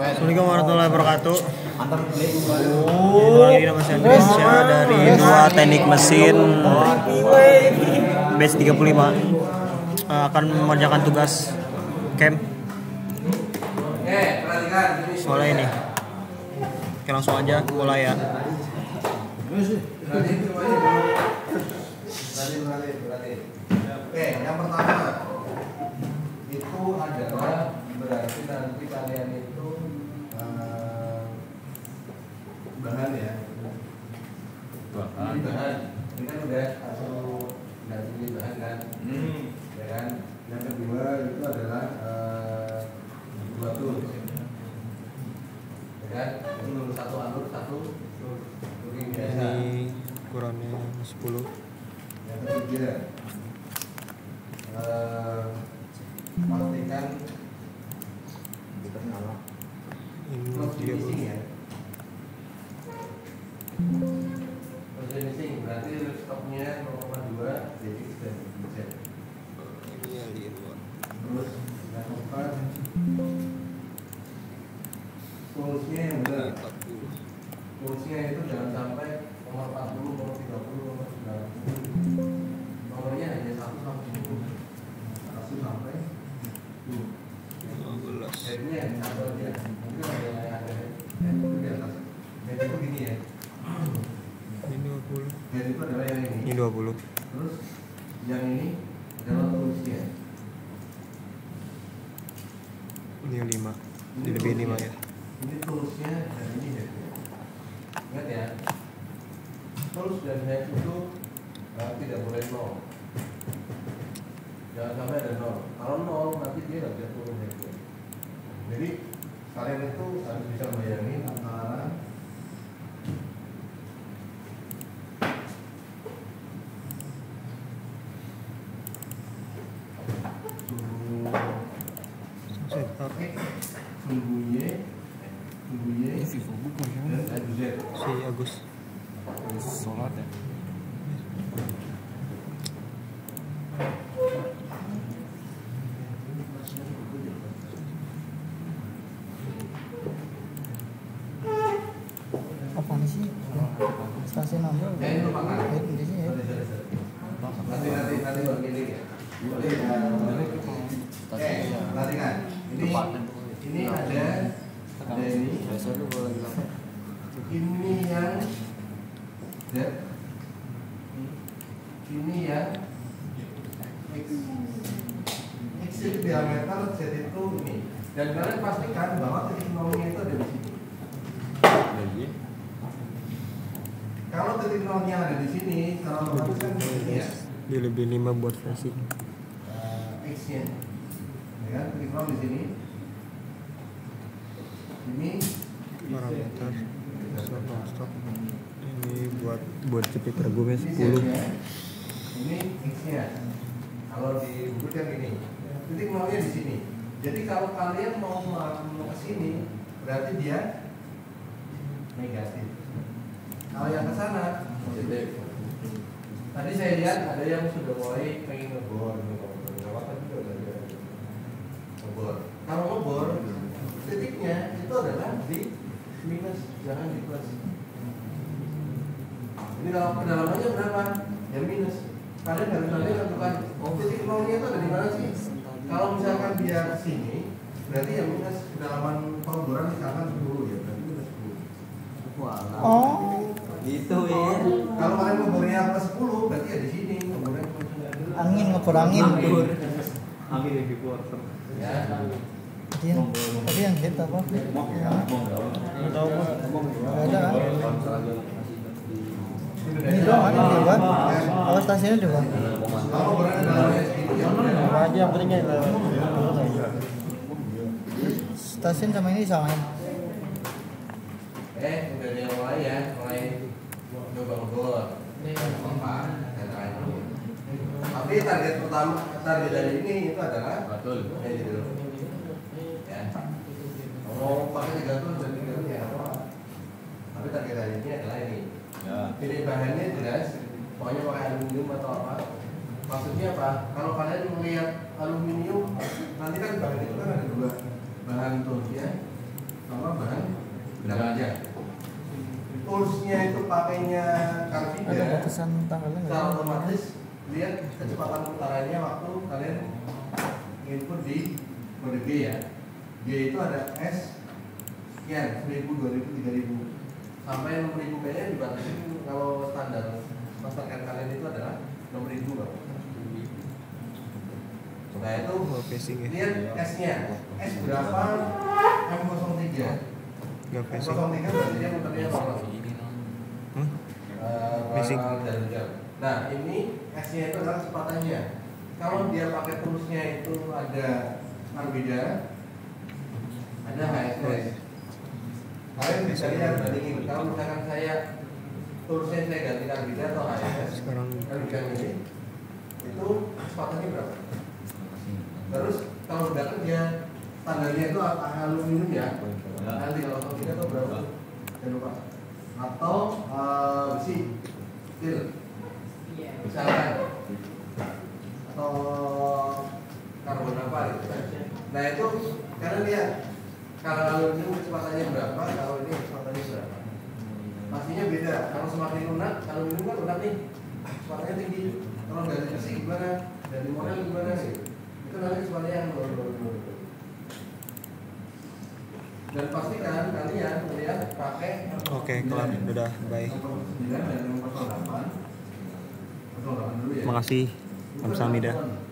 Assalamualaikum warahmatullahi wabarakatuh. Lagi nama saya Indonesia dari Dua Teknik Mesin batch 35 akan mengerjakan tugas camp. Soalnya ini. Oke, langsung aja mulai ya. Oke, yang pertama itu adalah berarti nanti kalian itu bahan ya. Bahan. Ini kan udah ini bahan kan. Ya kan. Yang kedua itu adalah batu. Ya kan. Itu satu alur satu turing biasa. Ini ukurannya 10. Yang ketiga pastikan Ini 30. ya. Finishing berarti stoknya 0,2 jadi sudah bisa. Terus yang keempat toolsnya yang benar. Toolsnya itu jangan sampai nomor 40, nomor 30, nomor 90. Nomornya hanya 1 sampai 10. 1 sampai 10. Headnya satu aja. Mungkin ada itu di atas. Head itu gini ya. Ini 20. Head itu adalah yang ini. Ini 20. Terus yang ini adalah toolsnya. Ini 5. Ini lebih 5 ya. Ini toolsnya dan ini headnya. Ingat ya. Tools dan head itu tidak boleh 0. Jangan sampai ada 0. Kalau 0 nanti dia nggak bisa turun headnya. Jadi kalian itu harus bisa bayangin antara Setup sumbu Y dan Z. si Agus. Sholat ya. Apa nih sih? Stasiun nomor. Ini lupakan. Di sini ya. Nanti begini ya. Perhatikan. Ini ada ini. Ini yang Z. Ini yang X. X itu diameter, Z itu ini. Dan kalian pastikan bahwa titik nolnya itu ada di sini. Kalau titik nolnya ada di sini, kalau otomatis kan di sini ya. Dia lebih 5 buat versi. X-nya, ya kan? Titik nol di sini. Ini Parameter stop. Ini buat cepet regumnya ini 10. Z-nya. Ini X-nya. Kalau di buku kan ini. Titik nolnya di sini. Jadi kalau kalian mau ke sini, berarti dia negatif. Kalau yang ke sana positif. Tadi saya lihat ada yang sudah mulai pengen ngebor, ngebor. Kalau ngebor, titiknya itu adalah di minus, jangan di plus. Ini kalau kedalamannya berapa? Ya minus. Kalian harus nanti tentukan, titik nolnya itu ada di mana sih? Kalau misalkan dia ke sini, berarti ya minus kedalaman pengeboran misalkan 10 ya, berarti minus 10. Oh, Gitu ya. Kalau kalian ngebornya plus 10, berarti ya di sini ngebornya plus 10. angin ngepur angin. Angin di quarter. Ya. Tadi yang hit apa? Nggak tahu gua. Nggak ada kan? Ini doang kan yang buat. Kalau stasiunnya dua. Kalau ngebornya dalamnya segitu ya. Apa aja yang pentingnya Stasiun sama ini samain. Udah ada yang mulai ya, mulai coba ngebor. Ini apa? Tapi target pertama, target dari ini itu adalah ya gitu. Ya. Mau pakai 3 tool dan 3 tool ya apa? Tapi target dari ini adalah ini. Ya. Pilih bahannya jelas, pokoknya pakai aluminium atau apa. Maksudnya apa? Kalau kalian melihat aluminium, nanti kan bahan itu kan ada 2 bahan tool ya. tulisnya itu pakainya Ada Carvida, batasan tanggalnya nggak? secara otomatis lihat kecepatan putarannya waktu kalian input di kode G ya. G itu ada S sekian, 1000, 2000, 3000 sampai 6000 kayaknya dibatasin. Kalau standar mastercard kalian itu adalah 6000 Bang. Nah itu lihat S-nya, S berapa, M03. Gak facing. M03 berarti dia muternya normal. Facing. Nah ini S-nya itu adalah kecepatannya. Kalau dia pakai toolsnya itu ada Carvida, ada HSS. Kalian bisa lihat bandingin. Kalau misalkan saya toolsnya saya ganti Carvida atau HSS, Sekarang Carvida ini itu kecepatannya berapa? Terus kalau udah kerja standarnya itu aluminium ya. Nanti kalau Carvida itu berapa? Jangan lupa. Atau besi, steel, misalkan, atau karbon apa gitu. Nah itu kalian lihat kalau aluminium kecepatannya berapa, kalau ini kecepatannya berapa. Pastinya beda. Kalau semakin lunak, aluminium kan lunak nih, kecepatannya tinggi. Kalau dari besi gimana, dari model gimana sih? Itu nanti kecepatannya yang menurun. Dan pastikan kalian melihat pakai. Oke, kelar. Udah, bye. 09 dan 08 dulu ya. Makasih. Kamsahamnida.